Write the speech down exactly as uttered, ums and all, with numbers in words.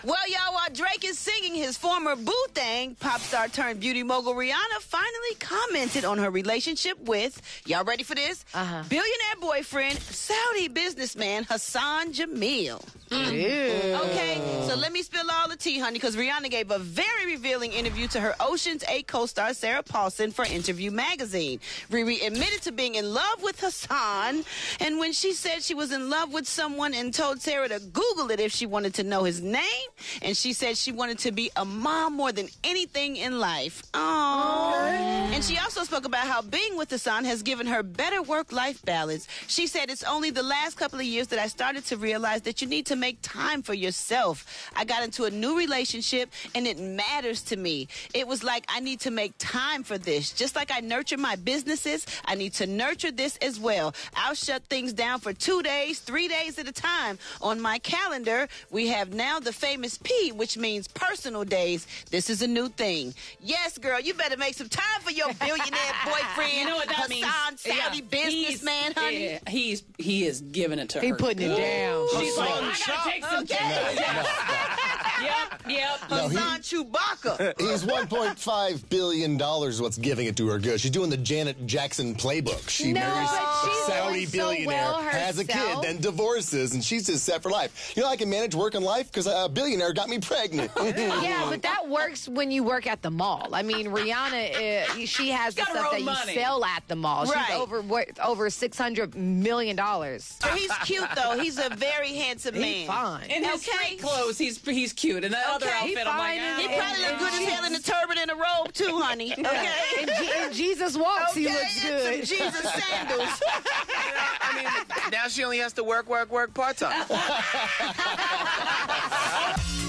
Well, y'all, while Drake is singing his former boo thing, pop star turned beauty mogul Rihanna finally commented on her relationship with, y'all ready for this? Uh-huh. Billionaire boyfriend, Saudi businessman Hassan Jameel. Mm. Okay, so let me spill all the tea, honey, because Rihanna gave a very revealing interview to her Ocean's eight co-star Sarah Paulson for Interview magazine. Riri admitted to being in love with Hassan, and when she said she was in love with someone and told Sarah to Google it if she wanted to know his name, and she said she wanted to be a mom more than anything in life. Aww. Okay. And she also spoke about how being with Hassan has given her better work-life balance. She said, it's only the last couple of years that I started to realize that you need to make time for yourself. I got into a new relationship, and it matters to me. It was like, I need to make time for this. Just like I nurture my businesses, I need to nurture this as well. I'll shut things down for two days, three days at a time. On my calendar, we have now the famous P, which means personal days. This is a new thing. Yes, girl, you better make some time for your billionaire boyfriend. You know what that Hassan, means? Saudi Yeah. businessman, honey. Yeah, he's he is giving it to He her. putting it down. She's like, I gotta take some Okay. time. Yep, yep. No, he- Hassan Chewbacca. He's one point five billion dollars what's giving it to her good. She's doing the Janet Jackson playbook. She No, marries but she's a Saudi doing so billionaire, well has a kid, herself. then divorces, and she's just set for life. You know, I can manage work and life because a billionaire got me pregnant. Yeah, but that works when you work at the mall. I mean, Rihanna, uh, she has the Got her stuff own that you money. sell at the mall. Right. She's over what, over six hundred million dollars. He's cute, though. He's a very handsome man. He's fine. In his Okay. street clothes, he's he's cute. And that other Okay. outfit, He I'm like, fine ah, He and- probably look and good as hell in a turban and a robe, too, honey. Okay? And, Je- and Jesus walks, Okay, he looks and good. some Jesus sandals. I mean, now she only has to work, work, work part time.